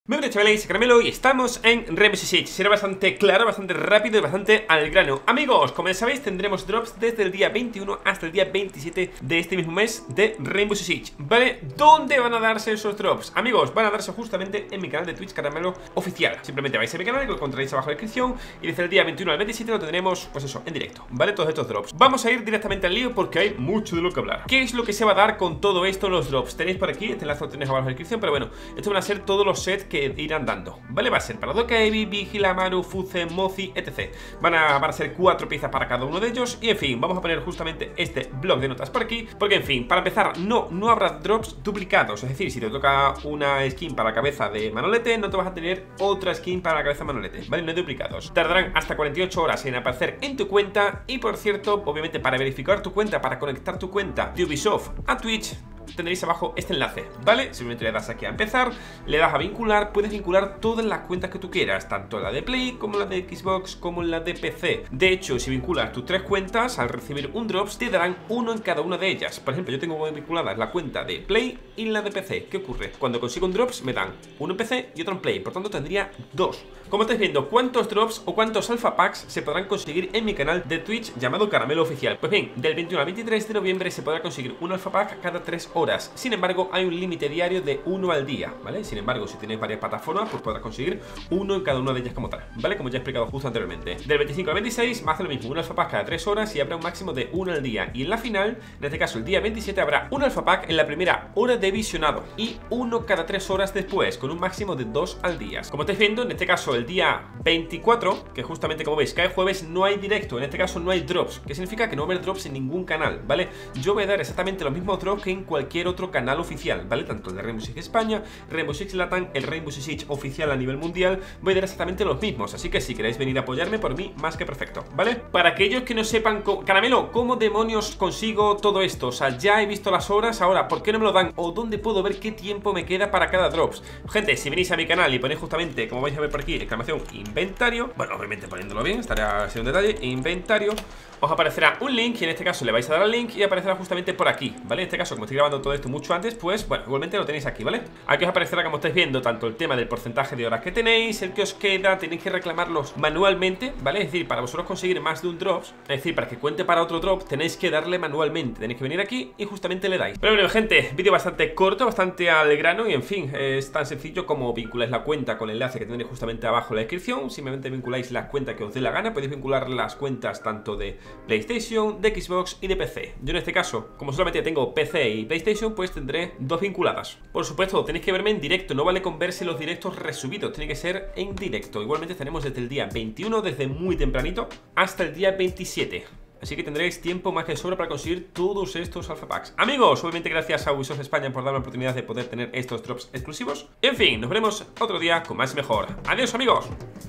Muy buenas chavales, Caramelo y estamos en Rainbow Six Siege. Será bastante claro, bastante rápido y bastante al grano. Amigos, como ya sabéis, tendremos drops desde el día 21 hasta el día 27 de este mismo mes de Rainbow Six Siege, ¿vale? ¿Dónde van a darse esos drops? Amigos, van a darse justamente en mi canal de Twitch Caramelo Oficial. Simplemente vais a mi canal, que lo encontraréis abajo en la descripción. Y desde el día 21 al 27 lo tendremos, pues eso, en directo, ¿vale? Todos estos drops. Vamos a ir directamente al lío porque hay mucho de lo que hablar. ¿Qué es lo que se va a dar con todo esto, los drops? Tenéis por aquí, este enlace lo tenéis abajo en la descripción. Pero bueno, estos van a ser todos los sets que irán dando, ¿vale? Va a ser para Dokkaebi, Vigil, Amaru, Fuze, Mozi, etc. Van a ser 4 piezas para cada uno de ellos. Y en fin, vamos a poner justamente este blog de notas por aquí, porque en fin, para empezar, no habrá drops duplicados. Es decir, si te toca una skin para la cabeza de Manolete, no te vas a tener otra skin para la cabeza de Manolete, ¿vale? No hay duplicados. Tardarán hasta 48 horas en aparecer en tu cuenta. Y por cierto, obviamente para verificar tu cuenta, para conectar tu cuenta de Ubisoft a Twitch, tendréis abajo este enlace, ¿vale? Simplemente le das aquí a empezar, le das a vincular. Puedes vincular todas las cuentas que tú quieras, tanto la de Play, como la de Xbox, como la de PC. De hecho, si vinculas tus 3 cuentas, al recibir un drops, te darán uno en cada una de ellas. Por ejemplo, yo tengo vinculadas la cuenta de Play y la de PC. ¿Qué ocurre? Cuando consigo un drops, me dan uno en PC y otro en Play. Por tanto, tendría 2. Como estáis viendo, ¿cuántos drops o cuántos alpha packs se podrán conseguir en mi canal de Twitch llamado Caramelo Oficial? Pues bien, del 21 al 23 de noviembre se podrá conseguir un alpha pack cada 3 horas. Sin embargo, hay un límite diario de 1 al día, ¿vale? Sin embargo, si tenéis varias plataformas, pues podrás conseguir uno en cada una de ellas como tal, ¿vale? Como ya he explicado justo anteriormente. Del 25 al 26 va a hacer lo mismo, un alpha pack cada 3 horas y habrá un máximo de 1 al día. Y en la final, en este caso el día 27, habrá un alpha pack en la primera hora de visionado y uno cada 3 horas después, con un máximo de 2 al día. Como estáis viendo, en este caso el día 24, que justamente como veis cae jueves, no hay directo, en este caso no hay drops, que significa que no va a haber drops en ningún canal, ¿vale? Yo voy a dar exactamente los mismos drops que en cualquier otro canal oficial, ¿vale? Tanto el de Rainbow Six España, Rainbow Six Latam, el Rainbow Six Siege oficial a nivel mundial, voy a dar exactamente los mismos, así que si queréis venir a apoyarme, por mí, más que perfecto, ¿vale? Para aquellos que no sepan, Caramelo, ¿cómo demonios consigo todo esto? O sea, ya he visto las horas, ahora, ¿por qué no me lo dan? ¿O dónde puedo ver qué tiempo me queda para cada drops? Gente, si venís a mi canal y ponéis justamente, como vais a ver por aquí, exclamación inventario, bueno, obviamente poniéndolo bien, estará así un detalle, inventario, os aparecerá un link y en este caso le vais a dar al link y aparecerá justamente por aquí, ¿vale? En este caso, como estoy grabando todo esto mucho antes, pues, bueno, igualmente lo tenéis aquí, ¿vale? Aquí os aparecerá, como estáis viendo, tanto el tema del porcentaje de horas que tenéis, el que os queda, tenéis que reclamarlos manualmente, ¿vale? Es decir, para vosotros conseguir más de un drops, es decir, para que cuente para otro drop, tenéis que darle manualmente, tenéis que venir aquí y justamente le dais. Pero bueno, gente, vídeo bastante corto, bastante al grano y en fin, es tan sencillo como vinculáis la cuenta con el enlace que tendréis justamente abajo en la descripción. Simplemente vinculáis la cuenta que os dé la gana, podéis vincular las cuentas tanto de PlayStation, de Xbox y de PC. Yo en este caso, como solamente tengo PC y PlayStation, pues tendré 2 vinculadas. Por supuesto, tenéis que verme en directo, no vale con verse los directos resubidos, tiene que ser en directo. Igualmente tenemos desde el día 21, desde muy tempranito, hasta el día 27. Así que tendréis tiempo más que sobra para conseguir todos estos alpha packs. Amigos, obviamente gracias a Ubisoft España por darme la oportunidad de poder tener estos drops exclusivos. En fin, nos veremos otro día con más y mejor. Adiós, amigos.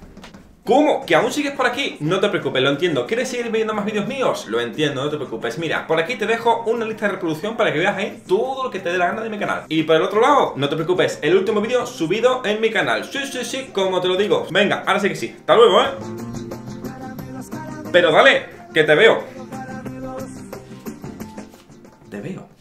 ¿Cómo? ¿Que aún sigues por aquí? No te preocupes, lo entiendo. ¿Quieres seguir viendo más vídeos míos? Lo entiendo, no te preocupes. Mira, por aquí te dejo una lista de reproducción para que veas ahí todo lo que te dé la gana de mi canal. Y por el otro lado, no te preocupes, el último vídeo subido en mi canal. Sí, como te lo digo. Venga, ahora sí que sí. Hasta luego, Pero dale, que te veo. Te veo.